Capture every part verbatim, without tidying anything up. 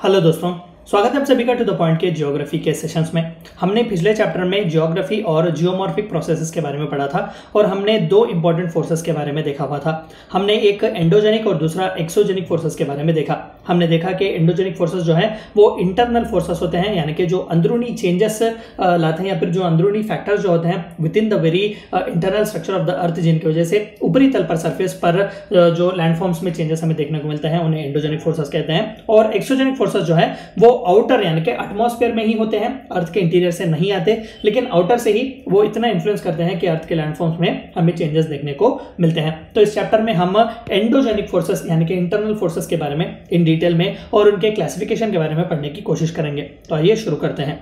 Hello दोस्तों, स्वागत है आप सभी का टू द पॉइंट के ज्योग्राफी के सेशंस में। हमने पिछले चैप्टर में ज्योग्राफी और जियोमॉर्फिक प्रोसेसेस के बारे में पढ़ा था और हमने दो इंपॉर्टेंट फोर्सेस के बारे में देखा हुआ था। हमने एक एंडोजेनिक और दूसरा एक्सोजेनिक फोर्सेस के बारे में देखा। हमने देखा कि एंडोजेनिक फोर्सेस जो है वो इंटरनल फोर्सेस होते हैं, यानी कि जो अंदरूनी चेंजेस लाते हैं या फिर जो अंदरूनी फैक्टर्स जो होते हैं within the very internal structure of the earth, जिनकी वजह से ऊपरी तल पर सरफेस पर जो लैंडफॉर्म्स में चेंजेस हमें देखने को मिलते हैं उन्हें एंडोजेनिक फोर्सेस कहते हैं। और एक्सोजेनिक फोर्सेस जो है वो आउटर यानी कि एटमॉस्फेयर में ही होते हैं, अर्थ के इंटीरियर से नहीं आते, लेकिन आउटर से ही वो इतना इन्फ्लुएंस करते हैं कि अर्थ के लैंडफॉर्म्स में हमें चेंजेस देखने को मिलते हैं। तो इस चैप्टर में हम एंडोजेनिक फोर्सेस यानी कि इंटरनल फोर्सेस के बारे में इन डिटेल में और उनके क्लासिफिकेशन के बारे में पढ़ने की कोशिश करेंगे। तो आइए शुरू करते हैं।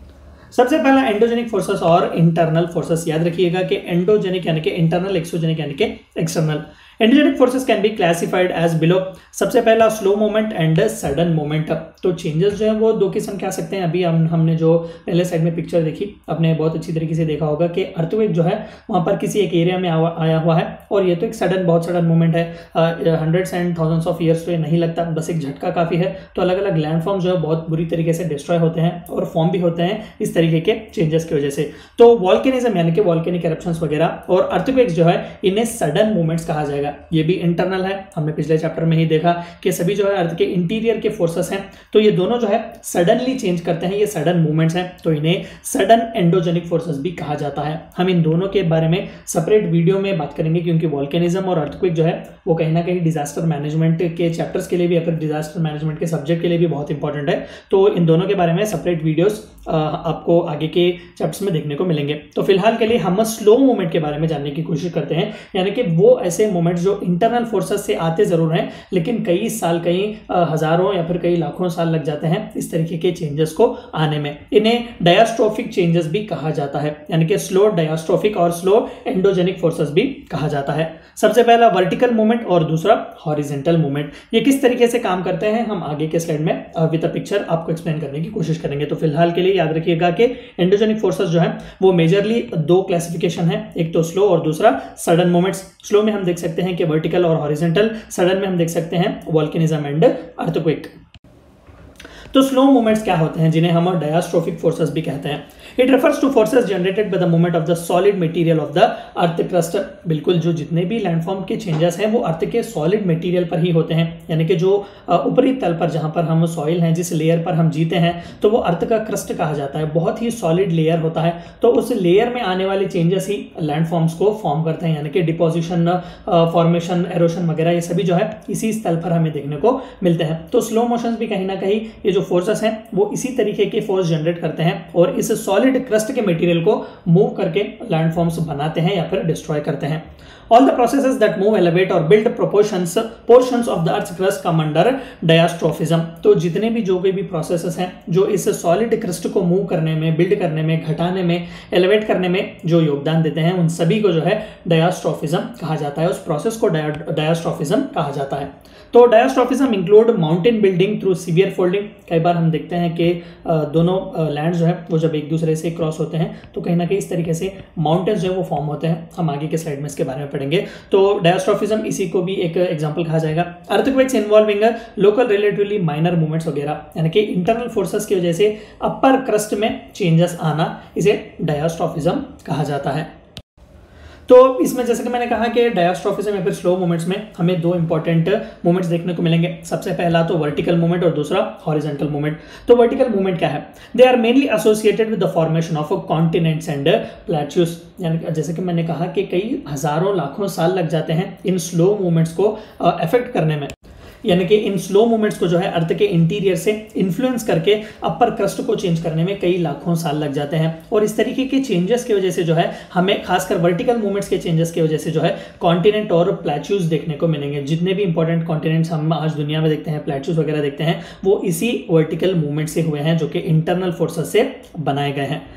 सबसे पहला एंडोजेनिक फोर्सेस और इंटरनल फोर्सेस। याद रखिएगा कि एंडोजेनिक यानी कि इंटरनल, एक्सोजेनिक यानी कि external. Endogenic forces can be classified as below. सबसे पहला slow moment and sudden moment. तो चेंजेस जो है वो दो किस्म के आ सकते हैं। अभी हम हमने जो पहले साइड में पिक्चर देखी, आपने बहुत अच्छी तरीके से देखा होगा कि अर्थक्वेक जो है वहाँ पर किसी एक एरिया में आया हुआ है और ये तो एक सडन बहुत सडन मोमेंट है। Hundreds and thousands of years तो ये नहीं लगता, बस एक झटका काफ़ी है। तो अलग अलग लैंडफॉर्म जो है बहुत बुरी तरीके से डिस्ट्रॉय होते हैं और फॉर्म भी होते हैं इस तरीके के चेंजेस की वजह से। तो वॉल्केनिज्म यानी कि वॉल्केनिक एरप्शंस वगैरह और अर्थक्वेक्स जो है इन्हें सडन मूवमेंट्स कहा जाएगा। ये भी इंटरनल है, हमने पिछले चैप्टर में ही देखा कि सभी जो है अर्थ के इंटीरियर के फोर्सेस हैं, तो ये दोनों जो है सडनली चेंज करते हैं, ये सडन मूवमेंट्स हैं, तो इन्हें सडन एंडोजेनिक फोर्सेस भी कहा जाता है। हम इन दोनों के बारे में सेपरेट वीडियो में बात करेंगे क्योंकि वॉल्केनिज्म और अर्थक्वेक जो है वो कहीं ना कहीं डिजास्टर मैनेजमेंट के चैप्टर्स के लिए भी या फिर डिजास्टर मैनेजमेंट के सब्जेक्ट के लिए भी बहुत इंपॉर्टेंट है। तो इन दोनों के बारे में सेपरेट वीडियोस आपको आगे के चैप्टर्स में देखने को मिलेंगे। तो फिलहाल के लिए हम स्लो मूवमेंट के बारे में जानने की कोशिश करते हैं, यानी कि वो ऐसे मूवमेंट्स जो इंटरनल फोर्सेस से आते जरूर हैं लेकिन कई साल, कई हजारों या फिर कई लाखों साल लग जाते हैं इस तरीके के चेंजेस को आने में। इन्हें डायस्ट्रोफिक चेंजेस भी कहा जाता है, यानी कि स्लो डायस्ट्रोफिक और स्लो एंडोजेनिक फोर्सेस भी कहा जाता है। सबसे पहला वर्टिकल मूवमेंट और दूसरा हॉरिजॉन्टल मूवमेंट। ये किस तरीके से काम करते हैं हम आगे के स्लाइड में विद अ पिक्चर आपको एक्सप्लेन करने की कोशिश करेंगे। तो फिलहाल के लिए याद रखिएगा कि एंडोजेनिक फोर्सेस जो है वो मेजरली दो क्लासिफिकेशन है, एक तो स्लो और दूसरा सडन मूवमेंट्स। स्लो में हम देख सकते हैं कि वर्टिकल और हॉरिजॉन्टल, सडन में हम देख सकते हैं वॉल्केनिज्म एंड अर्थक्वेक। तो स्लो मूवमेंट्स क्या होते हैं जिन्हें हम डायस्ट्रोफिक फोर्सेस भी कहते हैं। It refers to forces generated by the movement of the solid material of the earth crust. बिल्कुल, जो जितने भी लैंडफॉर्म के चेंजेस हैं वो अर्थ के सॉलिड मटेरियल पर ही होते हैं, यानी कि जो ऊपरी तल पर जहां पर हम सॉइल हैं, जिस लेयर पर हम जीते हैं, तो वो अर्थ का क्रस्ट कहा जाता है। बहुत ही सॉलिड लेयर होता है, तो उस लेयर में आने वाले चेंजेस ही लैंडफॉर्म्स को फॉर्म करते हैं, यानी कि डिपोजिशन, फॉर्मेशन, एरोशन वगैरह ये सभी जो है इसी स्थल पर हमें देखने को मिलते हैं। तो स्लो मोशंस भी कहीं ना कहीं ये जो फोर्सेस हैं वो इसी तरीके के फोर्स जनरेट करते हैं और इस सॉलिड क्रस्ट के मटेरियल को मूव करके लैंडफॉर्म्स बनाते हैं या फिर डिस्ट्रॉय करते हैं। All the processes that move, elevate or build proportions portions of the Earth's crust come under diastrophism। तो जितने भी जो कोई भी प्रोसेसेस हैं जो इस सॉलिड क्रस्ट को मूव करने में, बिल्ड करने में, घटाने में, एलिवेट करने में जो योगदान देते हैं उन सभी को जो है डायस्ट्रोफिज्म कहा जाता है। उस प्रोसेस को डायस्ट्रोफिज्म कहा जाता है। तो diastrophism include mountain building through severe folding. कई बार हम देखते हैं कि दोनों लैंड जो है वो जब एक दूसरे से क्रॉस होते हैं तो कहीं ना कहीं इस तरीके से माउंटेन्स जो है वो फॉर्म होते हैं। हम आगे के स्लाइड में इसके बारे में पढ़ेंगे। तो डायस्ट्रोफिज्म इसी को भी एक एग्जांपल कहा जाएगा। Earthquakes involving local relatively minor movements वगैरह, यानी कि इंटरनल फोर्सेस की वजह से अपर क्रस्ट में चेंजेस आना, इसे डायस्ट्रोफिज्म कहा जाता है। तो इसमें जैसे कि मैंने कहा कि डायस्ट्रोफिज्म या फिर स्लो मूवमेंट्स में हमें दो इंपॉर्टेंट मूवमेंट्स देखने को मिलेंगे। सबसे पहला तो वर्टिकल मूवमेंट और दूसरा हॉरिजॉन्टल मूवमेंट। तो वर्टिकल मूवमेंट क्या है? They are mainly associated with the formation of continents and plateaus. यानी जैसे कि मैंने कहा कि कई हजारों लाखों साल लग जाते हैं इन स्लो मूवमेंट्स को अफेक्ट करने में, यानी कि इन स्लो मूवमेंट्स को जो है अर्थ के इंटीरियर से इन्फ्लुएंस करके अपर क्रस्ट को चेंज करने में कई लाखों साल लग जाते हैं। और इस तरीके के चेंजेस की वजह से जो है हमें खासकर वर्टिकल मूवमेंट्स के चेंजेस की वजह से जो है कॉन्टिनेंट और प्लेट्यूज देखने को मिलेंगे। जितने भी इंपॉर्टेंट कॉन्टिनेंट्स हम आज दुनिया में देखते हैं, प्लेट्यूज वगैरह देखते हैं, वो इसी वर्टिकल मूवमेंट से हुए हैं जो कि इंटरनल फोर्सेस से बनाए गए हैं।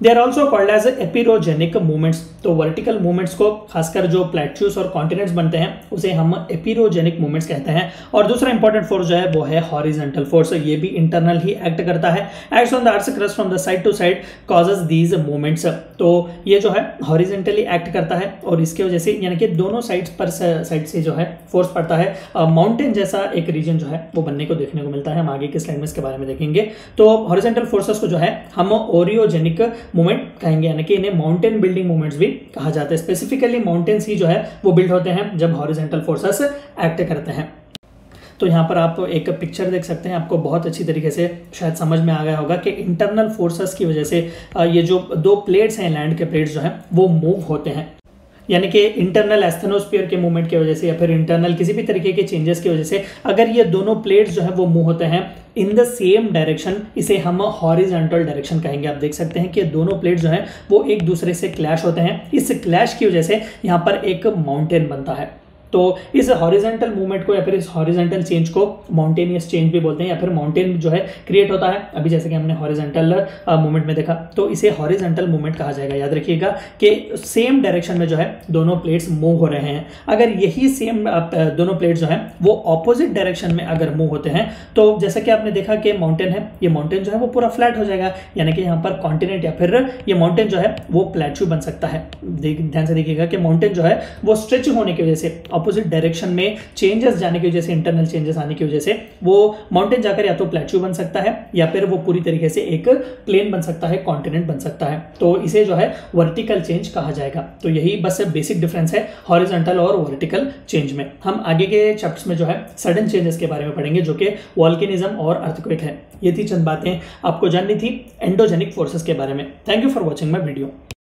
They are also called as epeirogenic movements. तो वर्टिकल मूवमेंट्स को खासकर जो प्लेट्यूस और कॉन्टिनेंट्स बनते हैं उसे हम एपिरोजेनिक मूवमेंट्स कहते हैं। और दूसरा इंपॉर्टेंट फोर्स जो है वो है हॉरिजॉन्टल फोर्स। ये भी इंटरनल ही एक्ट करता है, acts on the earth crust from the side to side causes these movements. तो ये जो है हॉरिजॉन्टली एक्ट करता है और इसके वजह से यानी कि दोनों साइड्स पर साइड से जो है फोर्स पड़ता है। माउंटेन जैसा एक रीजन जो है वो बनने को देखने को मिलता है। हम आगे के स्लाइड में इसके बारे में देखेंगे। तो हॉरिजॉन्टल फोर्सेस को जो है हम ओरियोजेनिक मूवमेंट कहेंगे, यानी कि इन्हें माउंटेन बिल्डिंग मूवमेंट्स भी कहा जाता है। स्पेसिफिकली माउंटेन्स ही जो है वो बिल्ड होते हैं जब हॉरिजॉन्टल फोर्सेस एक्ट करते हैं। तो यहाँ पर आप एक पिक्चर देख सकते हैं, आपको बहुत अच्छी तरीके से शायद समझ में आ गया होगा कि इंटरनल फोर्सेस की वजह से ये जो दो प्लेट्स हैं, लैंड के प्लेट्स जो हैं वो मूव होते हैं। यानी कि इंटरनल एस्थेनोस्फीयर के मूवमेंट की वजह से या फिर इंटरनल किसी भी तरीके के चेंजेस की वजह से अगर ये दोनों प्लेट्स जो है वो मूव होते हैं इन द सेम डायरेक्शन, इसे हम हॉरिजॉन्टल डायरेक्शन कहेंगे। आप देख सकते हैं कि दोनों प्लेट जो हैं वो एक दूसरे से क्लैश होते हैं। इस क्लैश की वजह से यहाँ पर एक माउंटेन बनता है। तो इस हॉरिजॉन्टल मूवमेंट को या फिर इस हॉरिजॉन्टल चेंज को माउंटेनियस चेंज भी बोलते हैं, या फिर माउंटेन जो है क्रिएट होता है। अभी जैसे कि हमने हॉरिजॉन्टल मूवमेंट में देखा, तो इसे हॉरिजॉन्टल मूवमेंट कहा जाएगा। याद रखिएगा कि सेम डायरेक्शन में जो है दोनों प्लेट्स मूव हो रहे हैं। अगर यही सेम दोनों प्लेट्स जो है वो ऑपोजिट डायरेक्शन में अगर मूव होते हैं तो जैसा कि आपने देखा कि माउंटेन है, ये माउंटेन जो है वो पूरा फ्लैट हो जाएगा, यानी कि यहाँ पर कॉन्टिनेंट या फिर ये माउंटेन जो है वो प्लेट्यू बन सकता है। ध्यान से देखिएगा कि माउंटेन जो है वो स्ट्रेच होने की वजह से, अपोजिट डायरेक्शन में चेंजेस जाने की वजह से, इंटरनल चेंजेस आने की वजह से वो माउंटेन जाकर या तो प्लेट्यू बन सकता है या फिर वो पूरी तरीके से एक प्लेन बन सकता है, कॉन्टिनेंट बन सकता है। तो इसे जो है वर्टिकल चेंज कहा जाएगा। तो यही बस बेसिक डिफरेंस है हॉरिजॉन्टल और वर्टिकल चेंज में। हम आगे के चैप्टर्स में जो है सडन चेंजेस के बारे में पढ़ेंगे, जो कि वॉल्केनिज्म और अर्थक्वेक है। ये थी चंद बातें आपको जाननी थी एंडोजेनिक फोर्सेस के बारे में। Thank you for watching my video.